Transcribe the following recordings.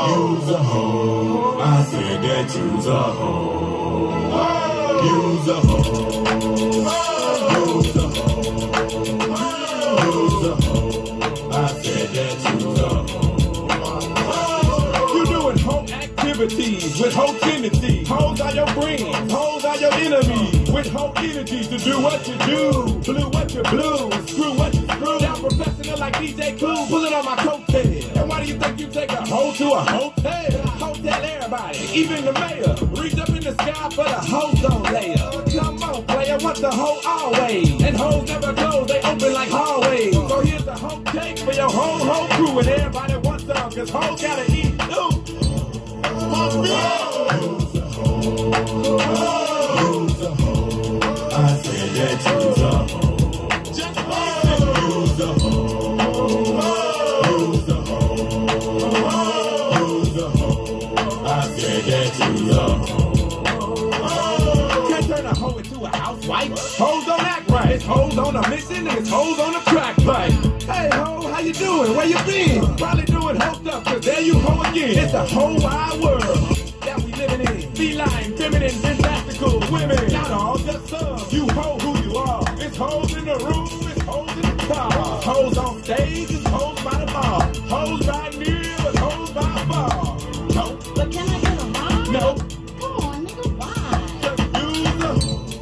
You's a hoe. I said that you's a hoe. You's a hoe. You's a hoe. You's a hoe. I said that you's a hoe. You doing hoe activities with hoe tendencies. Hoes are your friends, hoes are your enemies. With hoe energies to do what you do, blue what you blue, screw what you screw. Now professional like DJ Clue, pulling on my coattail. And why do you think you take a hoe to a hotel? Hotel everybody, even the mayor. Reach up in the sky for the ozone layer. Come on, player, what's the hoe always? And hoes never close, they open like hallways. So here's the hoe cake for your whole crew. And everybody wants some, cause hoes gotta eat too. You's a hoe. You's a hoe. I said that you's a hoe. You's a hoe. You's a hoe. You's a hoe. I said that you's a hoe. Can't turn a hoe into a housewife. Hoes don't act right. It's hoes on a mission and it's hoes on a crack pipe. Hey ho, how you doing? Where you been? Probably doing hoe stuff, cause there you hoe again. It's a whole wide world that we living in. Feline, feminine, fantastical women. Not all, just some. You hoe who you are. It's hoes in the room, it's hoes in the car. Hoes on stage, it's hoes by the bar. Hoes by near, it's hoes by far. No. But can I get a ride? No. Come on, nigga, why? Just use a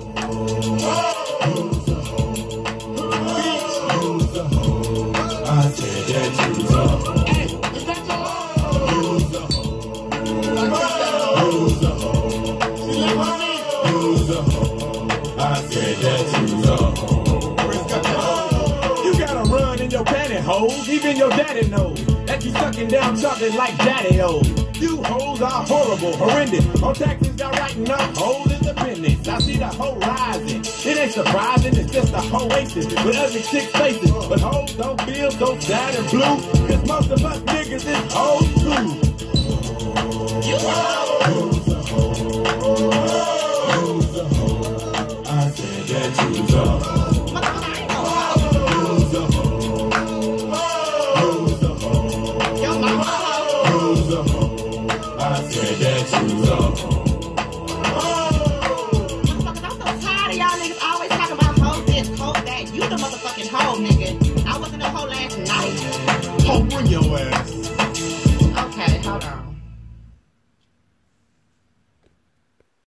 You's a hoe. You's a hoe. I said that you's a hoe. Hey, is that your You's a hoe. You's a hoe. You's a hoe. I said that you's a hoe. You gotta run in your pantyhose, even your daddy knows that you sucking down chocolate like daddy-o. You hoes are horrible, horrendous. On taxes, got writing up hoes in the business. I see the hoe rising. It ain't surprising, it's just a oasis with ugly chick faces. But hoes don't feel so sad and blue, cause most of us niggas is hoes too. You You's a hoe. You's a hoe. I said that you's a hoe. You's a hoe. You's a hoe. You's a hoe. I said that you's a hoe. Motherfuckers, I'm so tired of y'all niggas always talking about hoe this, hoe that. You the motherfucking hoe, nigga. I wasn't no hoe last night. Hoe, bring your ass.